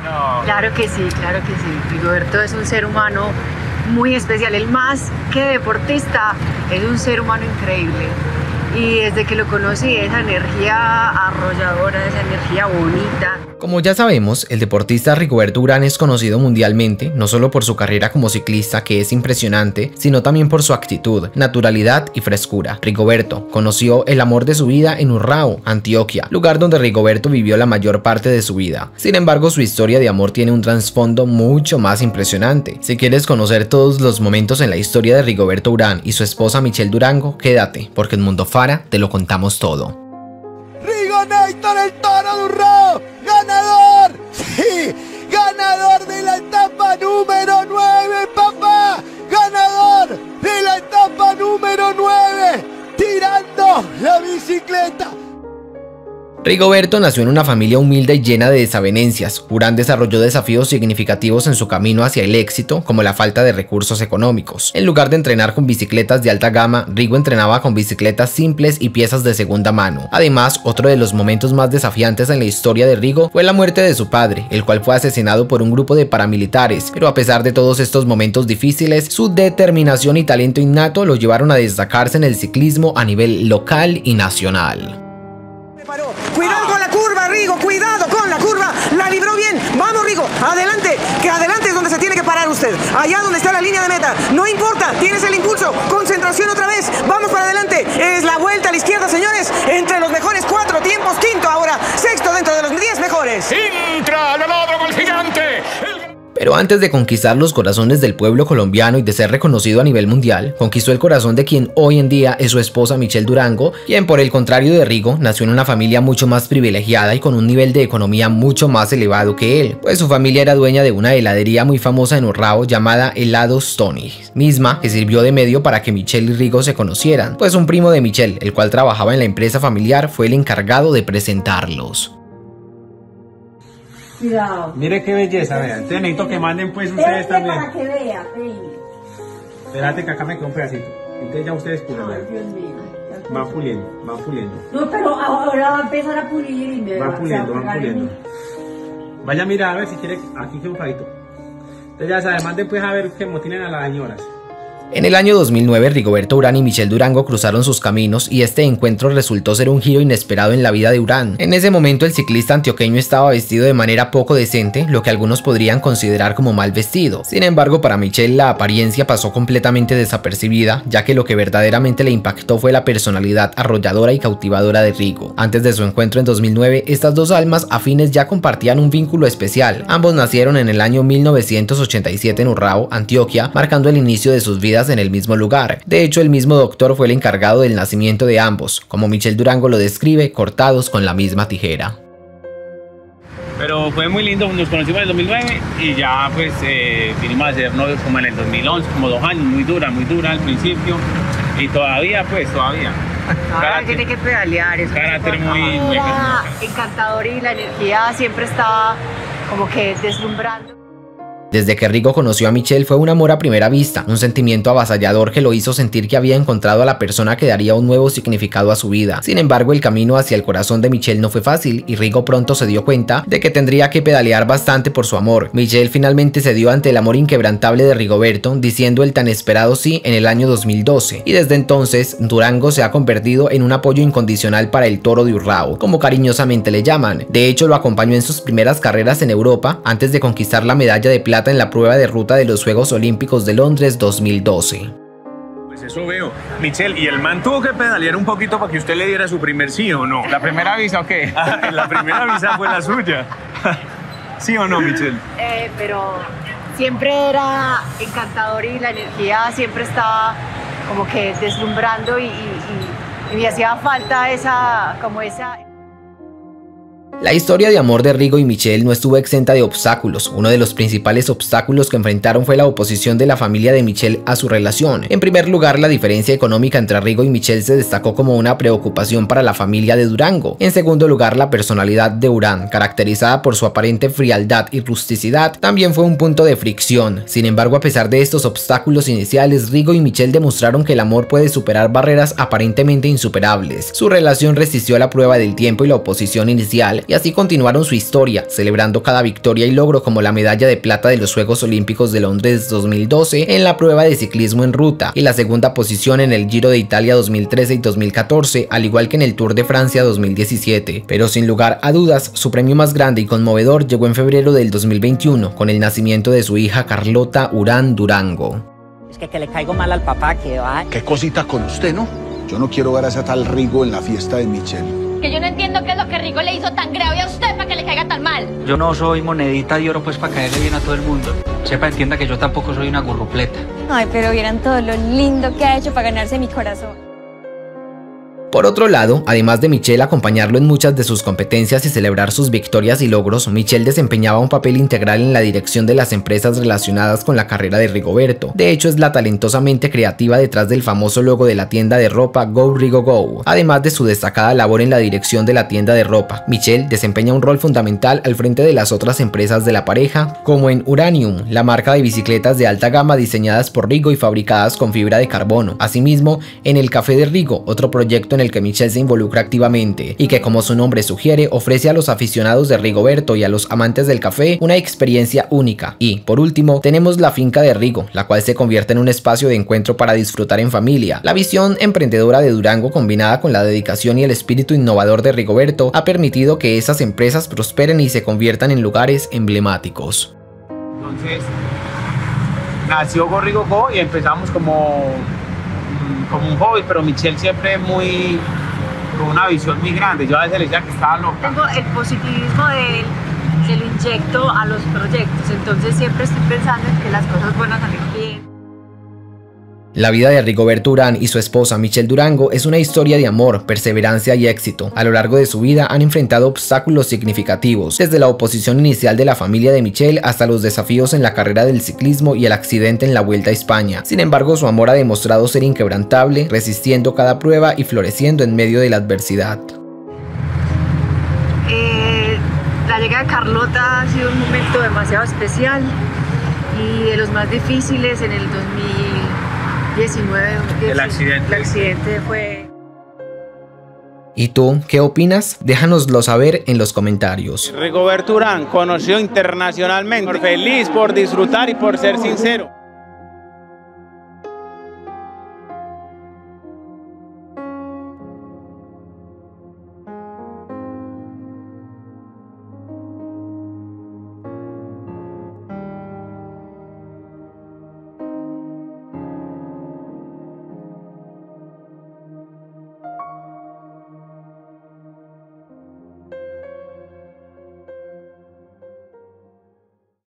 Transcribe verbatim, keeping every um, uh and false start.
No. Claro que sí, claro que sí. Rigoberto es un ser humano muy especial. El más que deportista es un ser humano increíble. Y desde que lo conocí, esa energía arrolladora, esa energía bonita. Como ya sabemos, el deportista Rigoberto Urán es conocido mundialmente, no solo por su carrera como ciclista, que es impresionante, sino también por su actitud, naturalidad y frescura. Rigoberto conoció el amor de su vida en Urrao, Antioquia, lugar donde Rigoberto vivió la mayor parte de su vida. Sin embargo, su historia de amor tiene un trasfondo mucho más impresionante. Si quieres conocer todos los momentos en la historia de Rigoberto Urán y su esposa Michelle Durango, quédate, porque en Mundo Fara te lo contamos todo. Rigonator, el toro de Urrao, ganador, sí, ganador de la etapa número nueve, papá, ganador de la etapa número nueve, tirando la bicicleta. Rigoberto nació en una familia humilde y llena de desavenencias. Urán desarrolló desafíos significativos en su camino hacia el éxito, como la falta de recursos económicos. En lugar de entrenar con bicicletas de alta gama, Rigo entrenaba con bicicletas simples y piezas de segunda mano. Además, otro de los momentos más desafiantes en la historia de Rigo fue la muerte de su padre, el cual fue asesinado por un grupo de paramilitares. Pero a pesar de todos estos momentos difíciles, su determinación y talento innato lo llevaron a destacarse en el ciclismo a nivel local y nacional. Cuidado con la curva, Rigo, cuidado con la curva, la libró bien, vamos Rigo, adelante, que adelante es donde se tiene que parar usted, allá donde está la línea de meta, no importa, tienes el impulso, concentración otra vez, vamos para adelante, es la vuelta a la izquierda, señores, entre los mejores cuatro tiempos, quinto ahora, sexto dentro de los diez mejores. ¡Intra al lado con el gigante! Pero antes de conquistar los corazones del pueblo colombiano y de ser reconocido a nivel mundial, conquistó el corazón de quien hoy en día es su esposa Michelle Durango, quien por el contrario de Rigo, nació en una familia mucho más privilegiada y con un nivel de economía mucho más elevado que él, pues su familia era dueña de una heladería muy famosa en Urrao llamada Helados Tony, misma que sirvió de medio para que Michelle y Rigo se conocieran, pues un primo de Michelle, el cual trabajaba en la empresa familiar, fue el encargado de presentarlos. Cuidado. Mire qué belleza, vean. Entonces necesito que manden pues ustedes también. Para que vea, peine. Espérate que acá me queda un pedacito. Entonces ya ustedes pulen. Ay, Dios mío. Van puliendo, van puliendo. No, pero ahora va a empezar a pulir y me Van va puliendo, a van pegar en puliendo. mí. Vaya a mirar a ver si quiere. Aquí queda un pedacito. Entonces ya saben, manden pues a ver qué motiven a las señoras. En el año dos mil nueve, Rigoberto Urán y Michelle Durango cruzaron sus caminos y este encuentro resultó ser un giro inesperado en la vida de Urán. En ese momento el ciclista antioqueño estaba vestido de manera poco decente, lo que algunos podrían considerar como mal vestido. Sin embargo, para Michelle la apariencia pasó completamente desapercibida, ya que lo que verdaderamente le impactó fue la personalidad arrolladora y cautivadora de Rigo. Antes de su encuentro en dos mil nueve, estas dos almas afines ya compartían un vínculo especial. Ambos nacieron en el año mil novecientos ochenta y siete en Urrao, Antioquia, marcando el inicio de sus vidas en el mismo lugar. De hecho, el mismo doctor fue el encargado del nacimiento de ambos, como Michelle Durango lo describe, cortados con la misma tijera. Pero fue muy lindo, nos conocimos en el dos mil nueve y ya pues eh, vinimos a ser novios como en el dos mil once, como dos años, muy dura, muy dura al principio y todavía pues, todavía. Ahora tiene que pedalear, es carácter muy, muy encantador y la energía siempre estaba como que deslumbrando. Desde que Rigo conoció a Michelle fue un amor a primera vista, un sentimiento avasallador que lo hizo sentir que había encontrado a la persona que daría un nuevo significado a su vida. Sin embargo, el camino hacia el corazón de Michelle no fue fácil y Rigo pronto se dio cuenta de que tendría que pedalear bastante por su amor. Michelle finalmente cedió ante el amor inquebrantable de Rigoberto, diciendo el tan esperado sí en el año dos mil doce, y desde entonces Durango se ha convertido en un apoyo incondicional para el toro de Urrao, como cariñosamente le llaman. De hecho, lo acompañó en sus primeras carreras en Europa antes de conquistar la medalla de plata en la prueba de ruta de los Juegos Olímpicos de Londres dos mil doce. Pues eso veo. Michelle, ¿y el man tuvo que pedalear un poquito para que usted le diera su primer sí o no? ¿La primera visa o qué? Ah, la primera visa fue la suya. ¿Sí o no, Michelle? Eh, pero siempre era encantador y la energía siempre estaba como que deslumbrando y, y, y, y me hacía falta esa, como esa... La historia de amor de Rigo y Michelle no estuvo exenta de obstáculos. Uno de los principales obstáculos que enfrentaron fue la oposición de la familia de Michelle a su relación. En primer lugar, la diferencia económica entre Rigo y Michelle se destacó como una preocupación para la familia de Durango. En segundo lugar, la personalidad de Urán, caracterizada por su aparente frialdad y rusticidad, también fue un punto de fricción. Sin embargo, a pesar de estos obstáculos iniciales, Rigo y Michelle demostraron que el amor puede superar barreras aparentemente insuperables. Su relación resistió la prueba del tiempo y la oposición inicial, y así continuaron su historia, celebrando cada victoria y logro como la medalla de plata de los Juegos Olímpicos de Londres dos mil doce en la prueba de ciclismo en ruta y la segunda posición en el Giro de Italia dos mil trece y dos mil catorce, al igual que en el Tour de Francia dos mil diecisiete. Pero sin lugar a dudas, su premio más grande y conmovedor llegó en febrero del dos mil veintiuno con el nacimiento de su hija Carlota Urán Durango. Es que, que le caigo mal al papá, que va. Qué cosita con usted, ¿no? Yo no quiero ver a esa tal Rigo en la fiesta de Michelle. Que yo no entiendo qué es lo que Rigo le hizo tan grave a usted para que le caiga tan mal. Yo no soy monedita de oro pues para caerle bien a todo el mundo. Sepa, entienda que yo tampoco soy una gurrupleta. Ay, pero vieran todo lo lindo que ha hecho para ganarse mi corazón. Por otro lado, además de Michelle acompañarlo en muchas de sus competencias y celebrar sus victorias y logros, Michelle desempeñaba un papel integral en la dirección de las empresas relacionadas con la carrera de Rigoberto. De hecho, es la talentosamente creativa detrás del famoso logo de la tienda de ropa Go Rigo Go. Además de su destacada labor en la dirección de la tienda de ropa, Michelle desempeña un rol fundamental al frente de las otras empresas de la pareja, como en Uranium, la marca de bicicletas de alta gama diseñadas por Rigo y fabricadas con fibra de carbono. Asimismo, en el Café de Rigo, otro proyecto en el que Michelle se involucra activamente y que, como su nombre sugiere, ofrece a los aficionados de Rigoberto y a los amantes del café una experiencia única. Y, por último, tenemos la finca de Rigo, la cual se convierte en un espacio de encuentro para disfrutar en familia. La visión emprendedora de Durango, combinada con la dedicación y el espíritu innovador de Rigoberto, ha permitido que esas empresas prosperen y se conviertan en lugares emblemáticos. Entonces, nació Go Rigo Go y empezamos como como un hobby, pero Michelle siempre muy con una visión muy grande. Yo a veces le decía que estaba loca. Tengo el positivismo de él, que lo inyecto a los proyectos, entonces siempre estoy pensando en que las cosas van a salir bien. La vida de Rigoberto Urán y su esposa Michelle Durango es una historia de amor, perseverancia y éxito. A lo largo de su vida han enfrentado obstáculos significativos, desde la oposición inicial de la familia de Michelle hasta los desafíos en la carrera del ciclismo y el accidente en la Vuelta a España. Sin embargo, su amor ha demostrado ser inquebrantable, resistiendo cada prueba y floreciendo en medio de la adversidad. Eh, la llegada de Carlota ha sido un momento demasiado especial y de los más difíciles en el dos mil diecinueve. El accidente. El accidente fue... ¿Y tú qué opinas? Déjanoslo saber en los comentarios. Rigoberto Urán, conocido internacionalmente, por feliz, por disfrutar y por ser sincero.